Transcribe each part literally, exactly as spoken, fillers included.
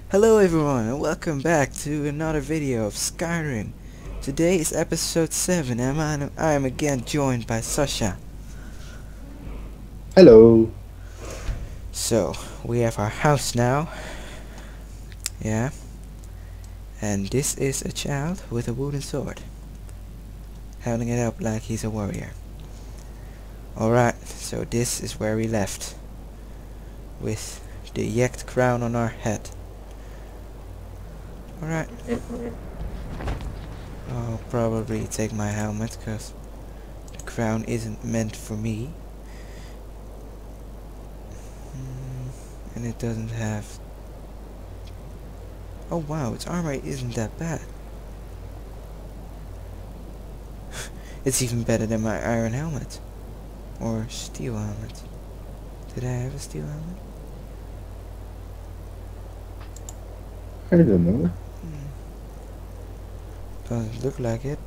Hello everyone and welcome back to another video of Skyrim. Today is episode seven and I'm, I am again joined by Sasha. Hello. So, we have our house now. Yeah. And this is a child with a wooden sword, holding it up like he's a warrior. Alright, so this is where we left, with the yacked crown on our head. Alright. I'll probably take my helmet, because the crown isn't meant for me. Mm, and it doesn't have... Oh wow, its armor isn't that bad. It's even better than my iron helmet. Or steel helmet. Did I have a steel helmet? I don't know. Hmm. Doesn't look like it.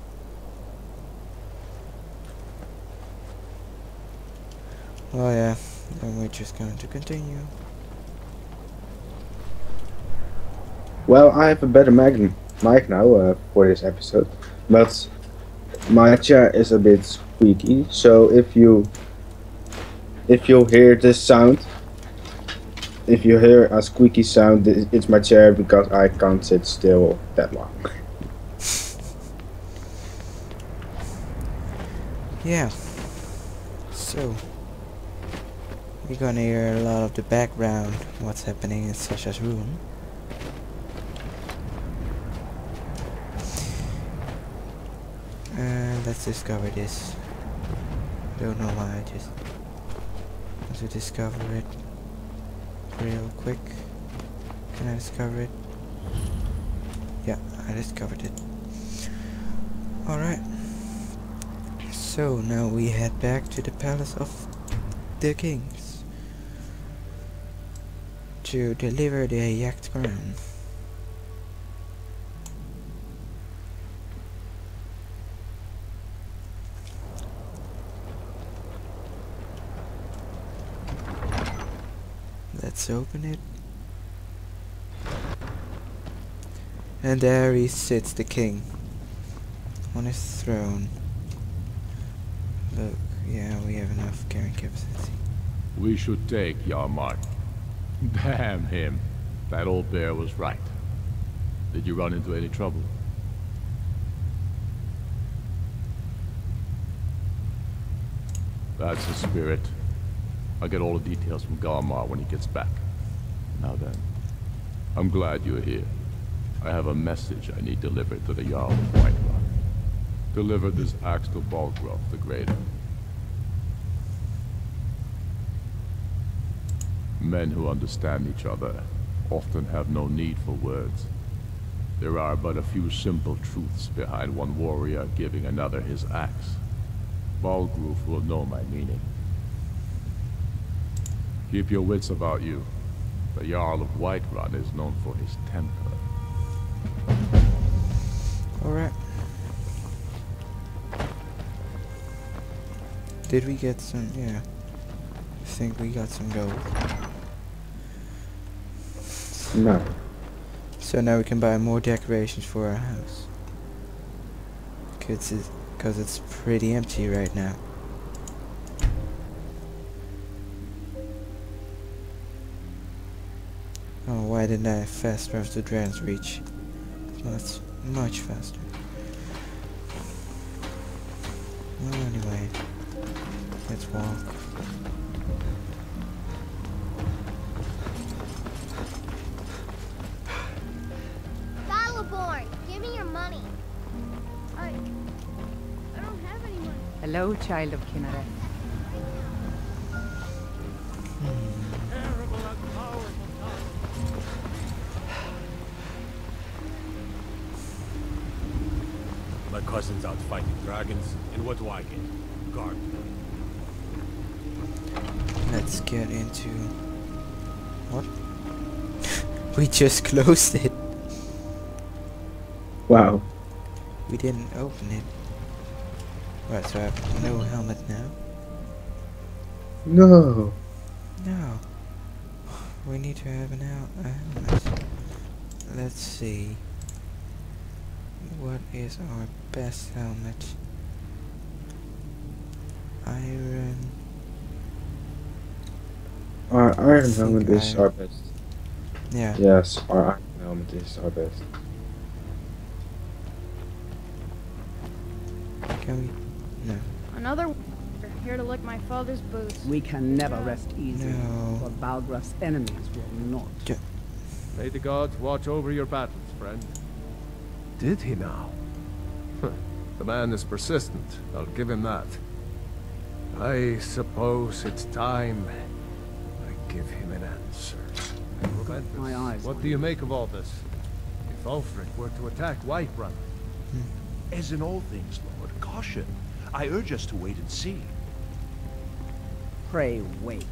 Oh yeah, then we're just going to continue. Well, I have a better mic, mic now uh, for this episode, but my chair is a bit squeaky. So if you if you hear this sound, if you hear a squeaky sound, it's my chair because I can't sit still that long. Yeah. So we're gonna hear a lot of the background, what's happening in Sasha's room. And let's discover this. Don't know why, I just want to discover it real quick. Can I discover it? Yeah, I discovered it. Alright. So now we head back to the palace of the kings to deliver the yacked crown. Let's open it. And there he sits, the king, on his throne. Look, yeah, we have enough carrying capacity. We should take Yarmark. Damn him. That old bear was right. Did you run into any trouble? That's the spirit. I'll get all the details from Garmar when he gets back. Now then, I'm glad you're here. I have a message I need delivered to the Jarl of Whiterun. Deliver this axe to Balgrove the Greater. Men who understand each other often have no need for words. There are but a few simple truths behind one warrior giving another his axe. Balgrove will know my meaning. Keep your wits about you. The Jarl of Whiterun is known for his temper. Alright. Did we get some? Yeah. I think we got some gold. No. So now we can buy more decorations for our house. Cause it's, cause it's pretty empty right now. Oh, why didn't I fast travel to Dragon's Reach? That's much faster. Well, anyway, let's walk. Battleborn, give me your money. I, I don't have any money. Hello, child of Kinneret. My cousin's out fighting dragons, and what do I get? Guard. Let's get into... What? We just closed it. Wow. We didn't open it. Right, so I have no helmet now. No. No. We need to have an out a helmet. let's see. What is our best helmet? Iron. Our iron think helmet is iron. our best. Yeah. Yes, our iron helmet is our best. Can we? No. Another w- here to lick my father's boots. We can never rest easy, No. for Balgraf's enemies will not. Ju- May the gods watch over your battles, friend. Did he now? The man is persistent, I'll give him that. I suppose it's time I give him an answer. Roventus, My eyes what on do you make of all this? If Ulfric were to attack Whiterun, As in all things, Lord, caution. I urge us to wait and see. Pray wait.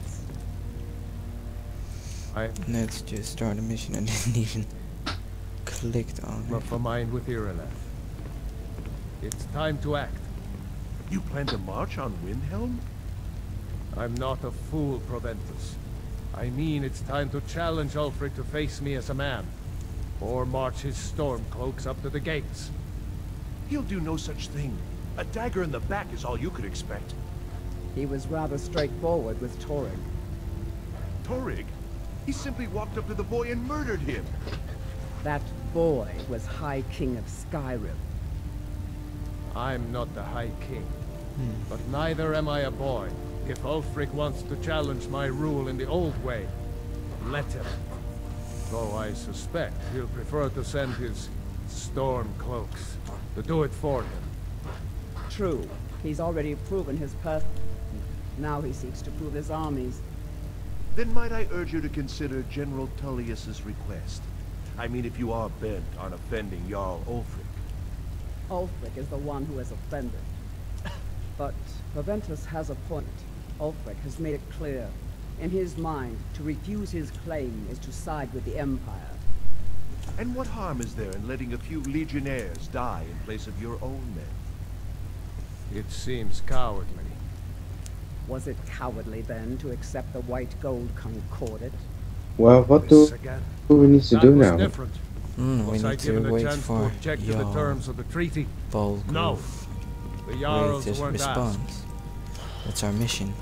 I Let's just start a mission. I didn't even clicked on am it. of a mind with Irenath. It's time to act. You plan to march on Windhelm? I'm not a fool, Proventus. I mean it's time to challenge Ulfric to face me as a man, or march his storm cloaks up to the gates. He'll do no such thing. A dagger in the back is all you could expect. He was rather straightforward with Torrig. Torrig? He simply walked up to the boy and murdered him. That boy was High King of Skyrim. I'm not the High King, Hmm. but neither am I a boy. If Ulfric wants to challenge my rule in the old way, let him. Though I suspect he'll prefer to send his storm cloaks to do it for him. True, he's already proven his person. Now he seeks to prove his armies. Then might I urge you to consider General Tullius's request? I mean, if you are bent on offending Jarl Ulfric. Ulfric is the one who has offended. But Proventus has a point. Ulfric has made it clear. In his mind, to refuse his claim is to side with the Empire. And what harm is there in letting a few legionnaires die in place of your own men? It seems cowardly. Was it cowardly then to accept the white gold concordat? Well, what do, This again. do we need to That do was now? different. Mm, we Was I need to given a wait chance to for object to the your terms of the treaty? Volgrove No. The Jarls latest weren't asked. response. That's our mission.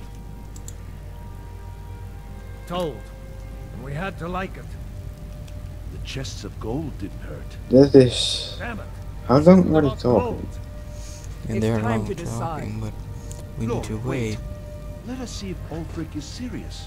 Told. And we had to like it. The chests of gold didn't hurt. That is... Damn it. How long are they About talking? gold. And It's they're time long to decide. talking, but we Lord, need to wait. wait. Let us see if Ulfric is serious.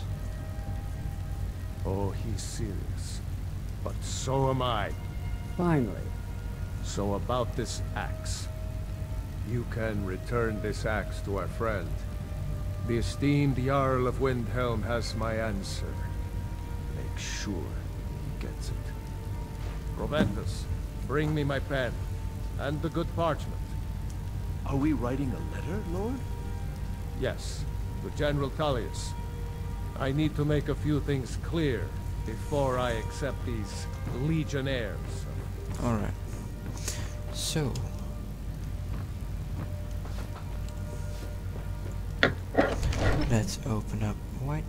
Oh, he's serious. But so am I. Finally. So about this axe. You can return this axe to our friend. The esteemed Jarl of Windhelm has my answer. Make sure he gets it. Proventus, bring me my pen. And the good parchment. Are we writing a letter, Lord? Yes, to General Tullius. I need to make a few things clear before I accept these legionnaires. Alright. So. Let's open up Whiterun.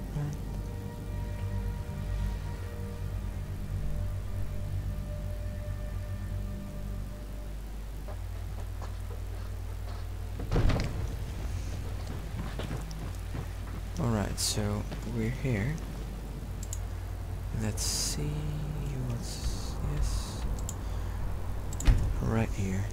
Alright, so we're here. Let's see what's this. Right here.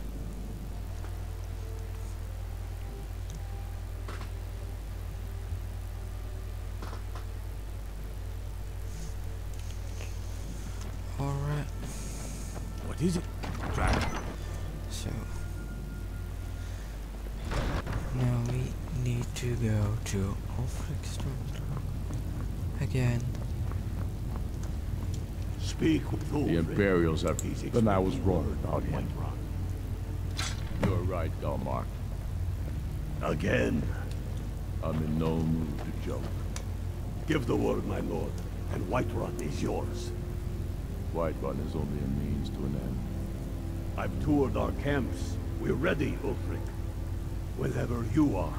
Alright, What is it? Dragon. so now we need to go to Ulfric's Stormcloak again. Speak with The Ulfric. Imperials have... He's Then I was expecting wrong word about on him. Whiterun. You're right, Galmark. Again. I'm in no mood to joke. Give the word, my lord, and Whiterun is yours. Whiterun is only a means to an end. I've toured our camps. We're ready, Ulfric. Whenever you are.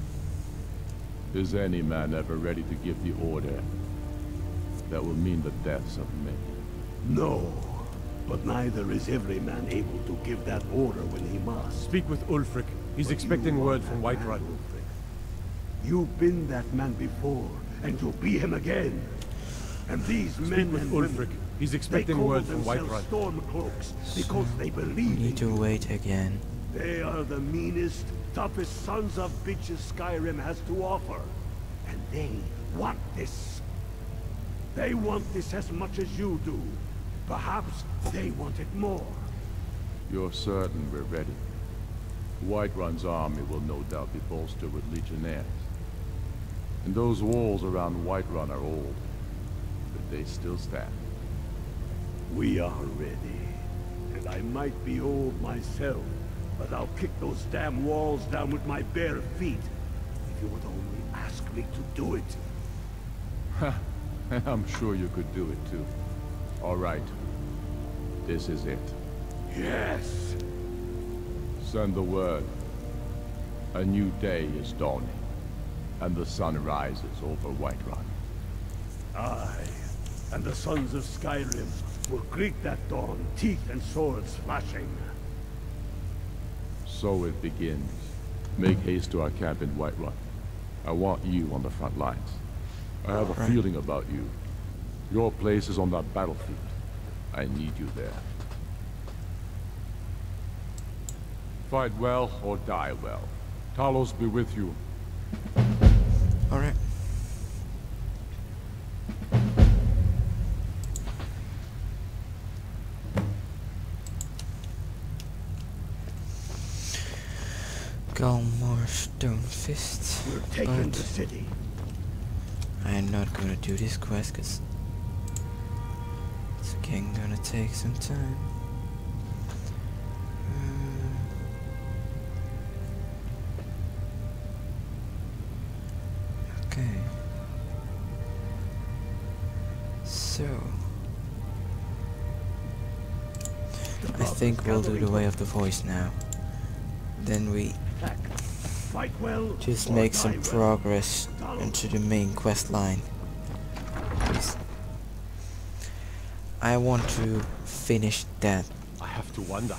Is any man ever ready to give the order that will mean the deaths of many? No. But neither is every man able to give that order when he must. Speak with Ulfric. He's But expecting you word are from that man, Whiterun. Ulfric. You've been that man before, and you'll be him again. And these men Speak with and Ulfric. women, He's they expecting call word from themselves Whiterun. Stormcloaks because they We believe need in to you. wait again. They are the meanest, toughest sons of bitches Skyrim has to offer. And they want this. They want this as much as you do. Perhaps they want it more. You're certain we're ready? Whiterun's army will no doubt be bolstered with legionnaires. And those walls around Whiterun are old, but they still stand. We are ready. And I might be old myself, but I'll kick those damn walls down with my bare feet. If you would only ask me to do it. I'm sure you could do it too. All right. This is it. Yes. Send the word. A new day is dawning, and the sun rises over Whiterun. Aye. And the sons of Skyrim will greet that dawn, teeth and swords flashing. So it begins. Make haste to our camp in Whiterun. I want you on the front lines. I have a Right. feeling about you. Your place is on that battlefield. I need you there. Fight well or die well. Talos be with you. Alright. Galmar Stone Fist. We're taking But the city. I'm not gonna do this quest because it's again gonna take some time. Uh, okay. So I think we'll do the way of the voice now. Then we Attack. Fight well. just or make die some well. progress into the main quest line. Please. I want to finish that, I have to wonder.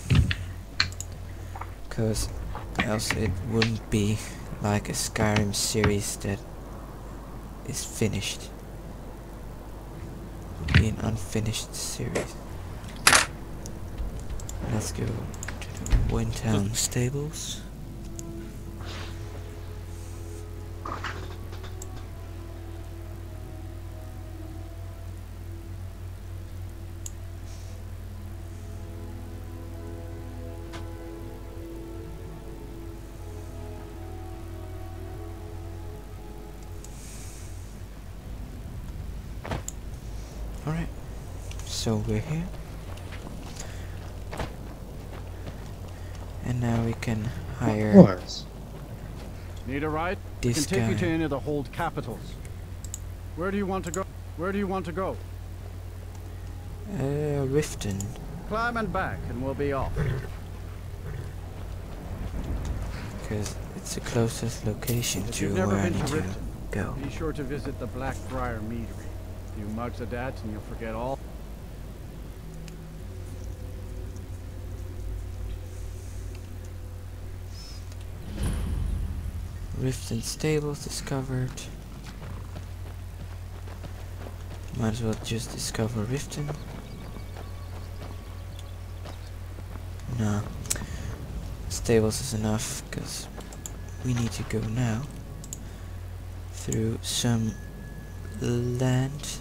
cause else it wouldn't be like a Skyrim series that is finished. It would be an unfinished series. Let's go to the Windhelm stables. Alright, so we're here. And now we can hire What? Need a ride? I this can take you to guy. any of the hold capitals. Where do you want to go? Where do you want to go? Uh, Riften. Climb and back, and we'll be off. Because it's the closest location If to you've never where I been need to to Riften, go. Be sure to visit the Blackbriar Meadery. A few mugs of that, and you'll forget all. Riften stables discovered. Might as well just discover Riften. No. Stables is enough, because we need to go now through some land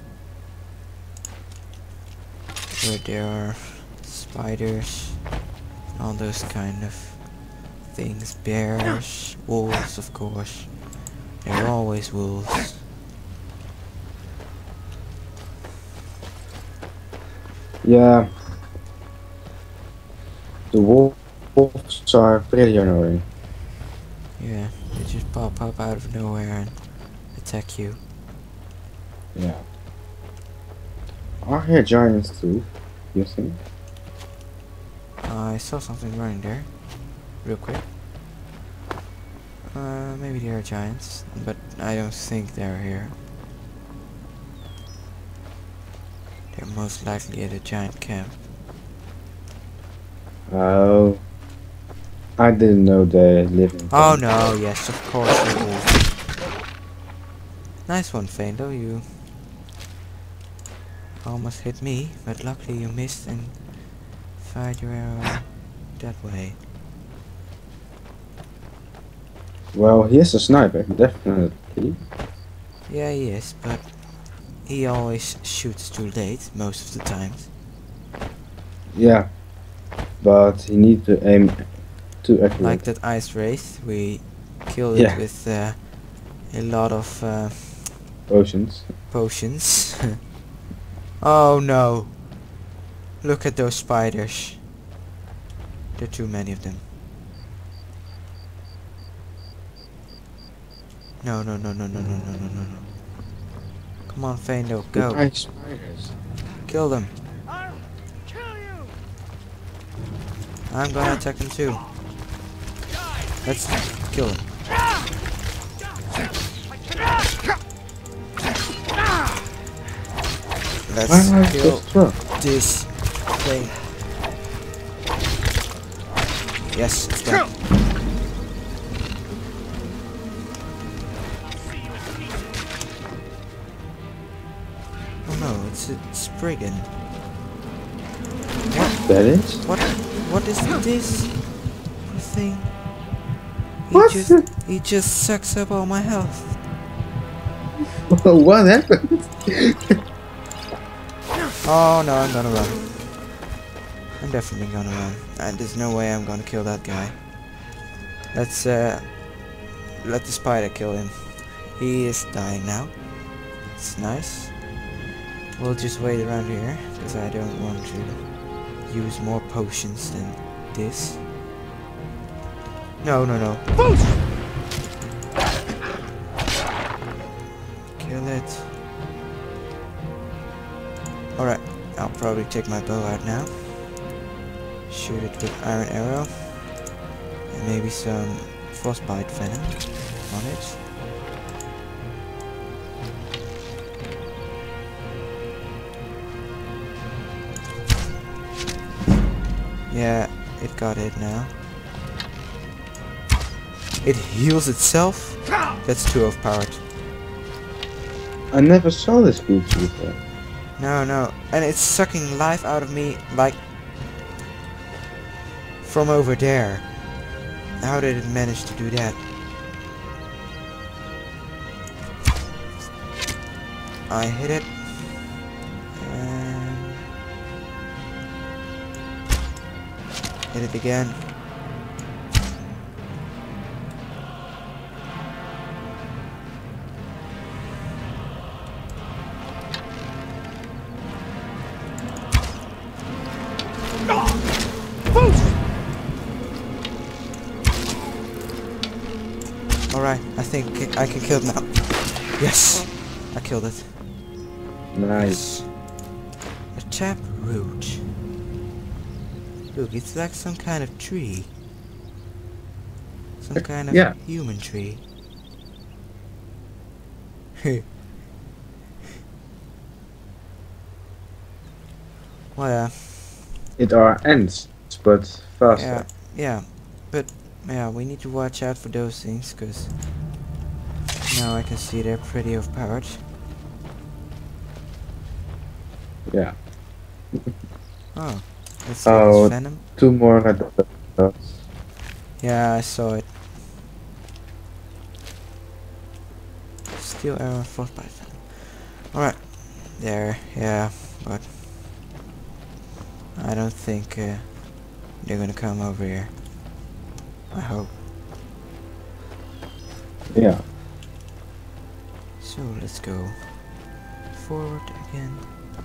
where there are spiders, all those kind of things. Bears, wolves, of course. There are always wolves. Yeah. The wolves are pretty annoying. Yeah, they just pop up out of nowhere and attack you. Yeah. Are here giants too? You think? I saw something running there, real quick. Uh, maybe they are giants, but I don't think they're here. They're most likely at a giant camp. Oh. I didn't know they live in Oh camp. no, yes, of course they do. Nice one, Fando. You almost hit me, but luckily you missed and fired your arrow that way. Well, he is a sniper, definitely. Yeah, he is, but he always shoots too late, most of the times. Yeah. But he needs to aim too accurate. Like that ice wraith, we killed Yeah. it with uh, a lot of uh, Potions. potions. Oh no! Look at those spiders. There are too many of them. No, no, no, no, no, no, no, no, no, no. Come on, Fando, go. Nice spiders. Kill them. I'll kill you! I'm gonna attack them too. Let's kill them. Let's Why am I kill so strong? this thing. Yes, it's done. Oh no, it's a Spriggan. What? That is? What? What is this thing? He What? just he just sucks up all my health. What happened? Oh no, I'm gonna run. I'm definitely gonna run. And there's no way I'm gonna kill that guy. Let's uh let the spider kill him. He is dying now. It's nice. We'll just wait around here because I don't want to use more potions than this. No, no, no. Kill it. Alright, I'll probably take my bow out now. Shoot it with iron arrow. And maybe some frostbite venom on it. Yeah, it got it now. It heals itself? That's too overpowered. I never saw this creature before. No, no. And it's sucking life out of me like from over there. How did it manage to do that? I hit it. And hit it again. Alright, I think I can kill it now. Yes! I killed it. Nice. A tap root. Look, it's like some kind of tree. Some kind of Yeah. human tree. Well, yeah. It are ants, but faster. Yeah, yeah, but yeah, we need to watch out for those things, because now I can see they're pretty overpowered. Yeah. Oh, let's see Oh. this venom. Two more red dots. Yeah, I saw it. Steel arrow, frostbite venom. Alright, there, yeah, but I don't think uh, they're gonna come over here. I hope. Yeah. So let's go forward again.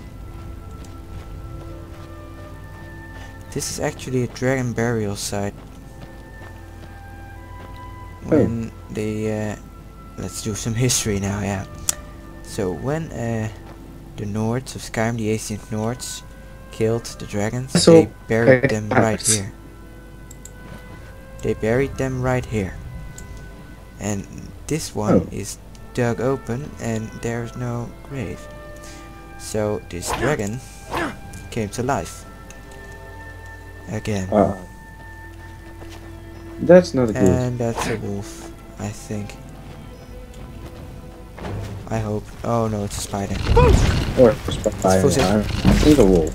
This is actually a dragon burial site. When they uh, let's do some history now, yeah. So when uh, the Nords of Skyrim, the ancient Nords, killed the dragons, So, they buried okay, them right nice. here. They buried them right here. And this one Oh. is dug open and there's no grave. So this dragon came to life. Again. Uh, that's not good. And that's a wolf, I think. I hope. Oh no, it's a spider. Or a spider. It's I think a wolf.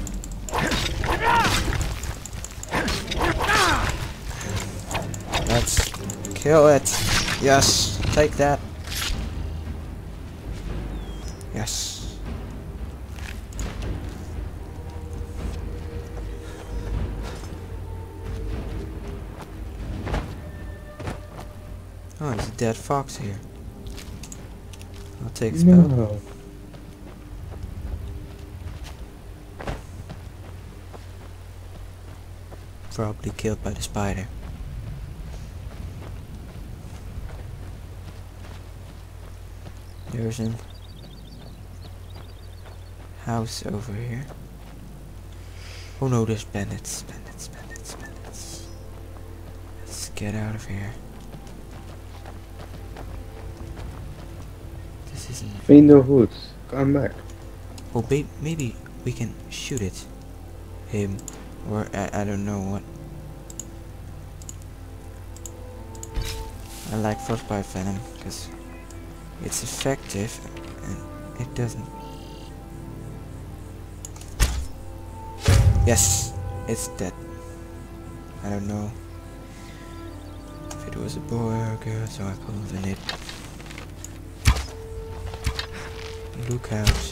Let's kill it. Yes, take that. Yes. Oh, there's a dead fox here. I'll take the spell. No. Probably killed by the spider. There's a house over here. Oh no, there's bandits, bandits, bandits, bandits. Let's get out of here. This isn't... Find Hood, come back. Oh, ba maybe we can shoot it. Him. Or I, I don't know what. I like frostbite venom because it's effective and it doesn't. Yes, it's dead. I don't know if it was a boy or a girl, so I pulled the nip. Look out.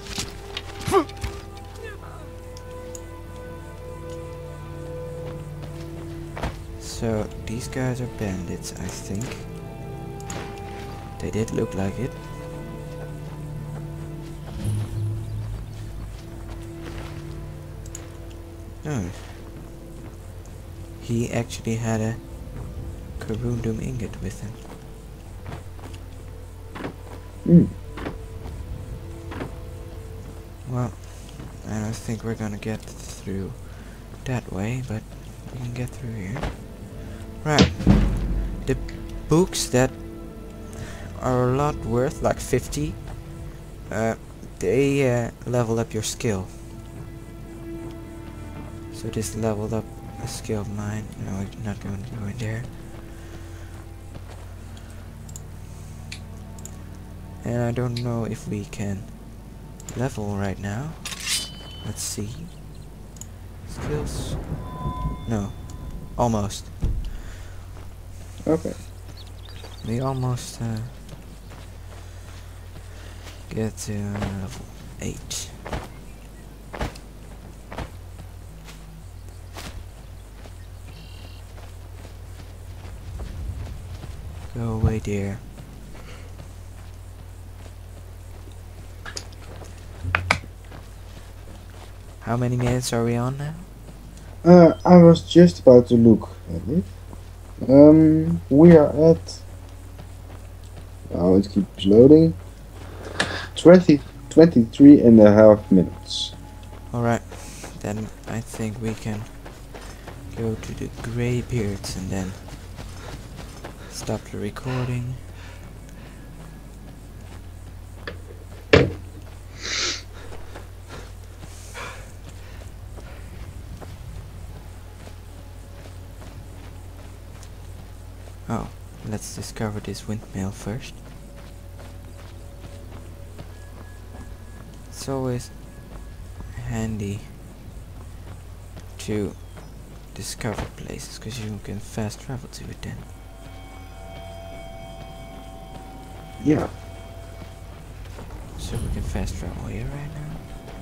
So these guys are bandits, I think. They did look like it. Oh. He actually had a corundum ingot with him. Mm. Well, I don't think we're gonna get through that way, but we can get through here. Right. The books that are a lot worth, like fifty, uh, they uh, level up your skill. So this leveled up a skill of mine. No, I'm not going to go in there. And I don't know if we can level right now. Let's see. Skills. No. Almost. Okay. We almost uh, get to uh, level eight. Go away, dear. How many minutes are we on now? Uh, I was just about to look at it. Um, we are at... Oh, it keeps loading. twenty, twenty-three and a half minutes. Alright, then I think we can go to the Greybeards and then stop the recording. Oh, let's discover this windmill first. It's always handy to discover places because you can fast travel to it then. Yeah. So we can fast travel here right now.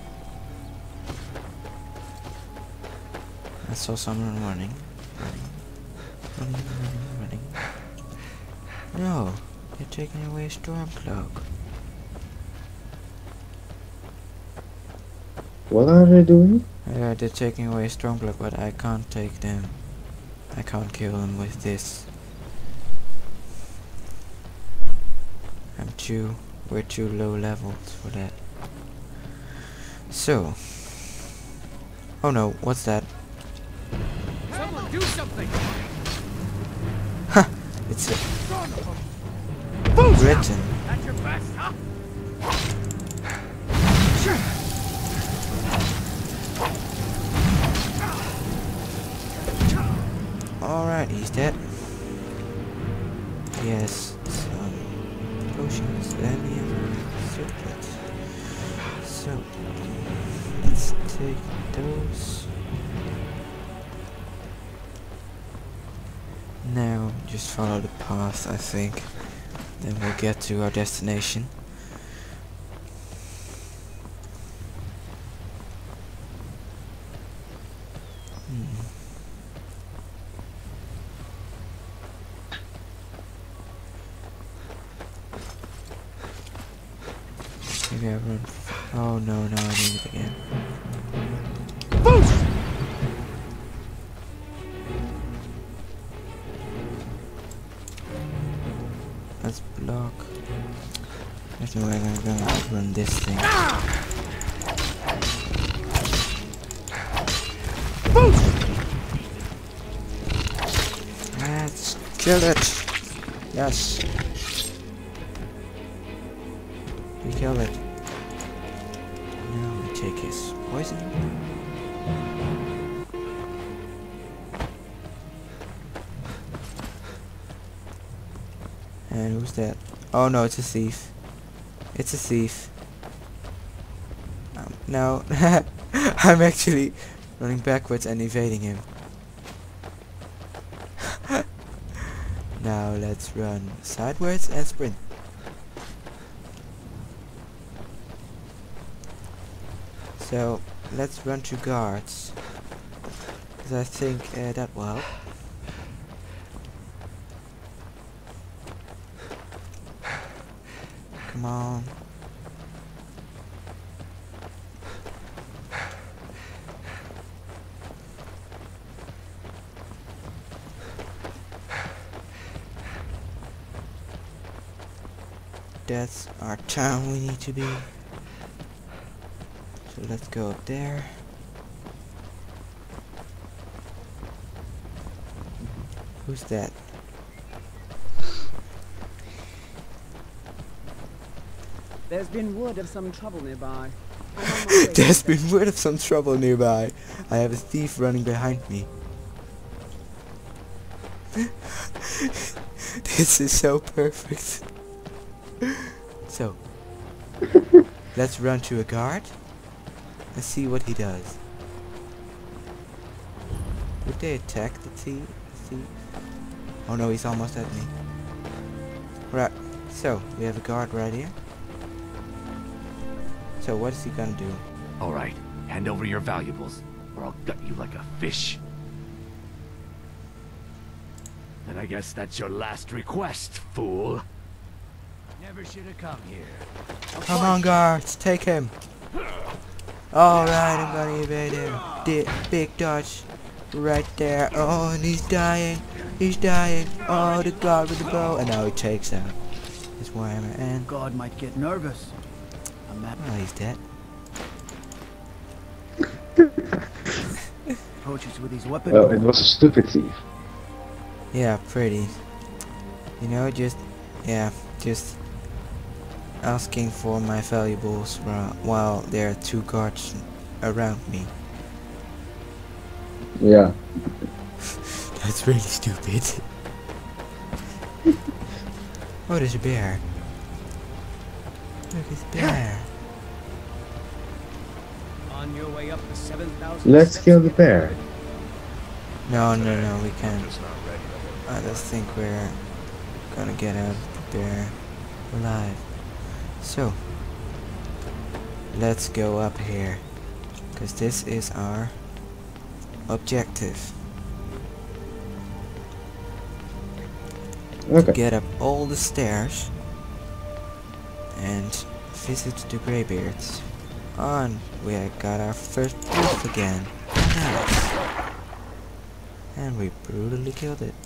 I saw someone running. Running. Running, running, running. No, they're taking away a storm cloak. What are they doing? Yeah, they're taking away a storm cloak, but I can't take them. I can't kill them with this. I'm too, we're too low leveled for that. So, oh no, what's that? Someone do something! Ha! It's a Britain. At your best, huh? Alright, he's dead. Yes, some potions and the other circlets. So, let's take those. Now, just follow the path, I think. Then we'll get to our destination. Hmm. Maybe I run. Oh no, no, I need it again. Let's block. There's no way I'm gonna run this thing. Let's kill it. Yes. We kill it. Now we take his poison. And who's that? Oh no, it's a thief. It's a thief. Um, no, I'm actually running backwards and evading him. Now let's run sideways and sprint. So let's run to guards, because I think uh, that will help. Come on. That's our town we need to be. So let's go up there. Who's that? There's been word of some trouble nearby. I'm on my way. There's been word of some trouble nearby. I have a thief running behind me. This is so perfect. So, let's run to a guard and see what he does. Would they attack the thief? thief? Oh no, he's almost at me. Right, so we have a guard right here. So what is he gonna do? Alright, hand over your valuables, or I'll gut you like a fish. And I guess that's your last request, fool. Never should have come here. Come on, guards, take him. Alright, I'm gonna evade him. D big dodge. Right there. Oh, and he's dying. He's dying. Oh, the guard with the bow. And now he takes out his warhammer and... God might get nervous. I'm mad. Oh, he's dead. Approaches with his weapon. Well, it was a stupid thief. Yeah, pretty. You know, just... Yeah, just... asking for my valuables while, while there are two guards around me. Yeah. That's really stupid. Oh, there's a bear. Look, it's a bear. On your way up the seven thousand. Let's kill the bear. No, no, no, we can't. Just not ready. I don't think we're gonna get out of the bear alive. So, let's go up here, because this is our objective. Okay. Get up all the stairs and visit the Greybeards. On, we got our first wolf again. Nice. And we brutally killed it.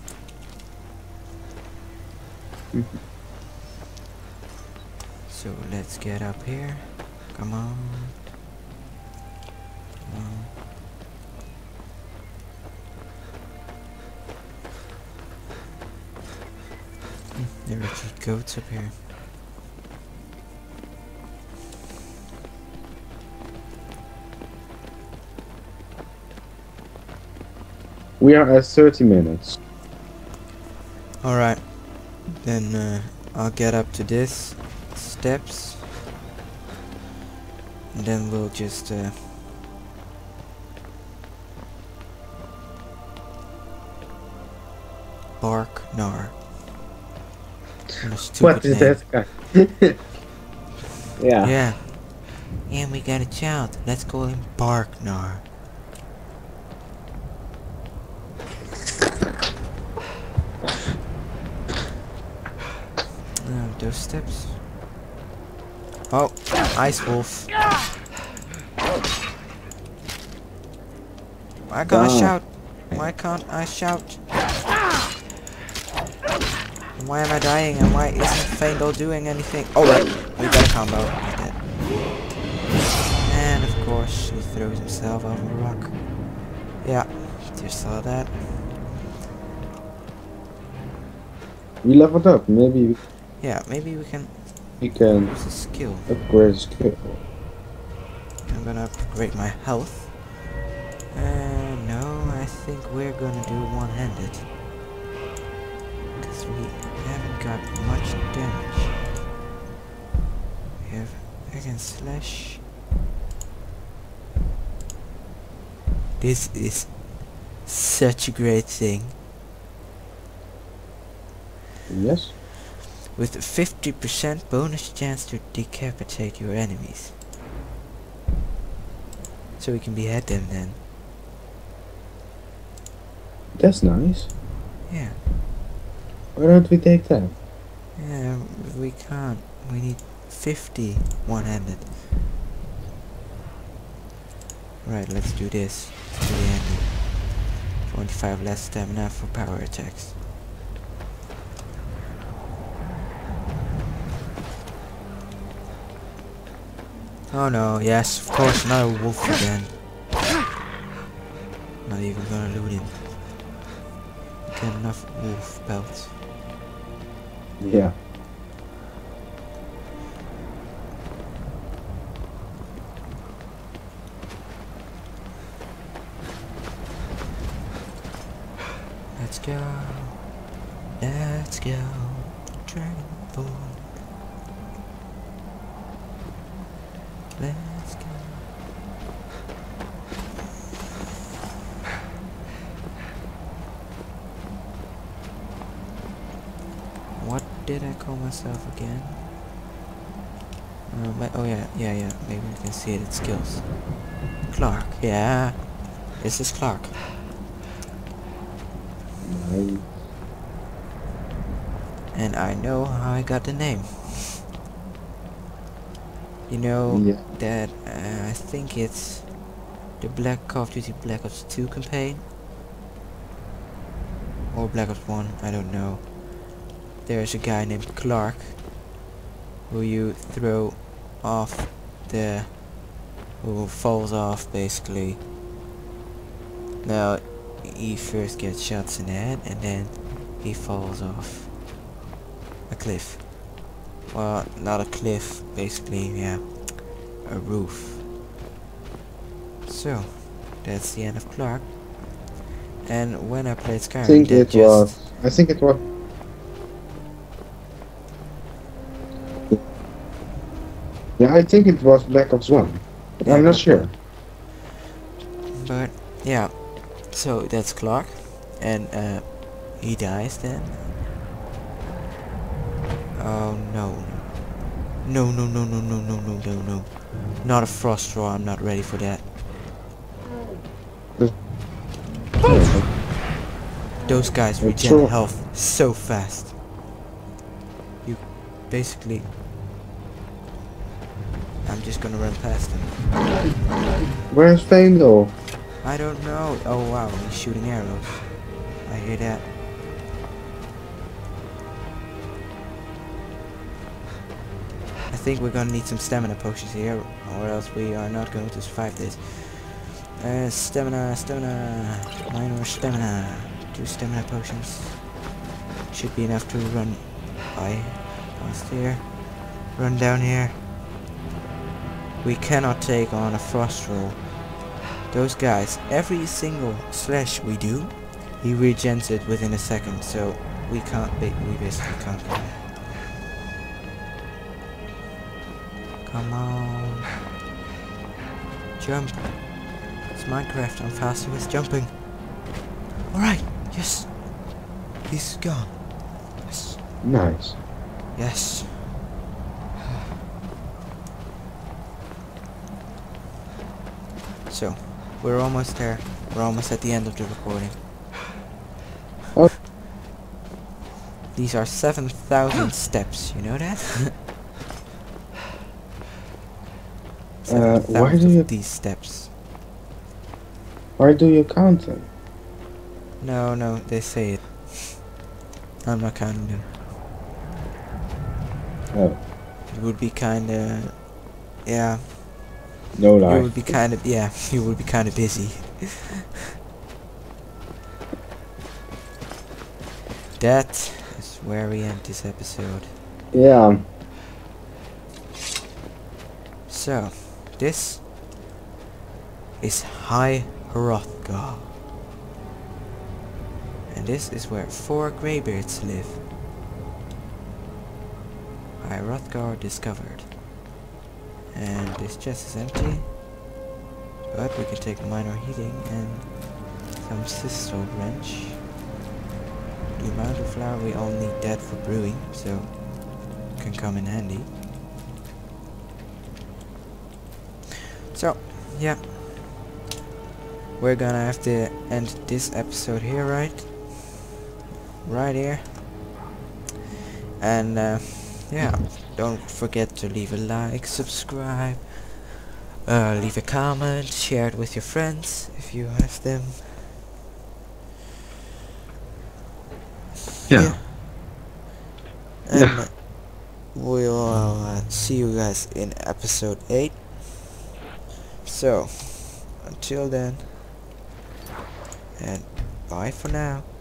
So let's get up here. Come on. Come on. Hmm, there are actually goats up here. We are at thirty minutes. Alright, then uh, I'll get up to this steps, and then we'll just uh, bark Nar. What is name. that guy? Yeah. Yeah. And we got a child. Let's call him Barknar. Oh, those steps. Oh, Ice Wolf. Why can't I Wow. shout? Why can't I shout? Why am I dying and why isn't Faendal doing anything? Oh right, we got a combo. He's dead. And of course he throws himself over a rock. Yeah, just saw that. We leveled up. Maybe Yeah, maybe we can we can use a skill. upgrade the skill. I'm gonna upgrade my health. Uh, no, I think we're gonna do one-handed. Because we haven't got much damage. We have again slash. This is such a great thing. Yes. With a fifty percent bonus chance to decapitate your enemies. So we can behead them then. That's nice. Yeah. Why don't we take that? Yeah, we can't. We need fifty one-handed. Right, let's do this to the ending. twenty-five less stamina for power attacks. Oh no, yes, of course, another wolf again. Not even gonna loot him. Get enough wolf pelts. Yeah. Let's go. Let's go. Dragonborn. Let's go. What did I call myself again? Uh, my, oh yeah, yeah, yeah. Maybe we can see it in skills. Clark, yeah. This is Clark. Nice. And I know how I got the name. You know Yeah. that uh, I think it's the Black Call of Duty Black Ops two campaign or Black Ops one, I don't know. There's a guy named Clark who you throw off the who falls off basically. Now he first gets shots in the head and then he falls off a cliff. Well, not a cliff, basically, yeah, a roof. So, that's the end of Clark. And when I played Skyrim, I think that it just was. I think it was. Yeah, I think it was Black Ops one. But Yeah, I'm not Black sure. But yeah, so that's Clark, and uh, he dies then. Oh no! No no no no no no no no no! Not a frost roar. I'm not ready for that. Those guys It's regen true. health so fast. You basically. I'm just gonna run past them. Where's Faendal? I don't know. Oh wow, he's shooting arrows. I hear that. I think we're gonna need some stamina potions here, or else we are not going to survive this. Uh, stamina, stamina, nine more stamina. Two stamina potions. Should be enough to run by past here. Run down here. We cannot take on a frost roll. Those guys, every single slash we do, he regens it within a second, so we can't be, we basically can't go there. Come on. Jump. It's Minecraft, I'm faster with jumping. Alright, yes. He's gone. Yes. Nice. Yes. So, we're almost there. We're almost at the end of the recording. Oh. These are seven thousand steps, you know that? Uh, why do of you these steps. why do you count them? No, no, they say it. I'm not counting them. Oh, It would be kinda... Yeah. no You lie. would be kinda... Yeah, you would be kinda busy. That is where we end this episode. Yeah. So, this is High Hrothgar. And this is where four Greybeards live. High Hrothgar discovered. And this chest is empty. But we can take minor heating and some sizzle wrench. The amount of flour we all need that for brewing, so it can come in handy. So, yeah. We're gonna have to end this episode here, right? Right here. And, uh, yeah. Don't forget to leave a like, subscribe, uh, leave a comment, share it with your friends if you have them. Yeah. Yeah. And Yeah. uh, we'll uh, see you guys in episode eight. So, until then, and bye for now.